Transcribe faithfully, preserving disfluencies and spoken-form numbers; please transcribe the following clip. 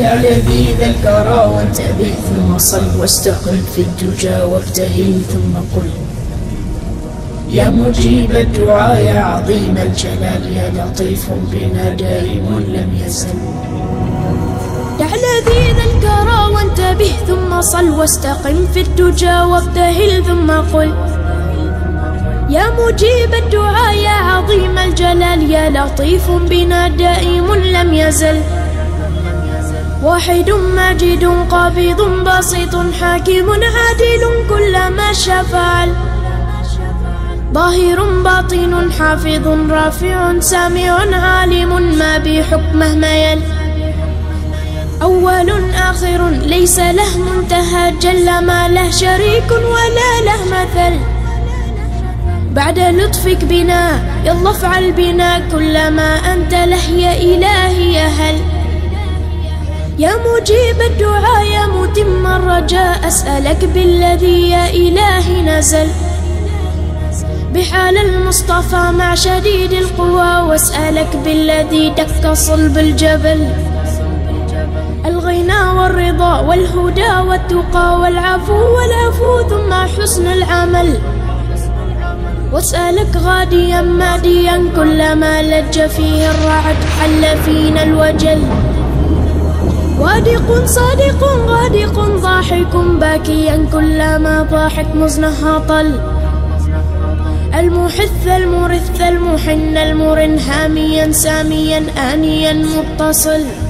دع لذيذ الكرى وانتبه ثم صل واستقم في الدجى وابتهل ثم قل يا مجيب الدعاء يا عظيم الجلال يا لطيف بنا دائم لم يزل. دع لذيذ الكرى وانتبه ثم صل واستقم في الدجى وابتهل ثم قل يا مجيب الدعاء يا عظيم الجلال يا لطيف بنا دائم لم يزل. واحد ماجد قابض بسيط حاكم عادل كل ما شاء فعل ظاهر باطن حافظ رافع سامع عالم ما بحكمه ميل أول آخر ليس له منتهى جل ما له شريك ولا له مثل. بعد لطفك بنا يلا افعل بنا كل ما أنت له يا إلهي يا هل. يا مجيب الدعاء يا متم الرجاء أسألك بالذي يا إلهي نزل بحال المصطفى مع شديد القوى واسألك بالذي دك صلب الجبل الغنى والرضا والهدى والتقى والعفو والعفو ثم حسن العمل واسألك غاديا ماديا كلما لج فيه الرعد حل فينا الوجل وادق صادق غادق ضاحك باكيا كلما ضاحك مزنها طل المحث المرث المحن المرن هاميا ساميا آنيا متصل